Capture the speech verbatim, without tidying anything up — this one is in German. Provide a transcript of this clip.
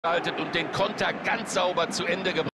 und den Konter ganz sauber zu Ende gebracht.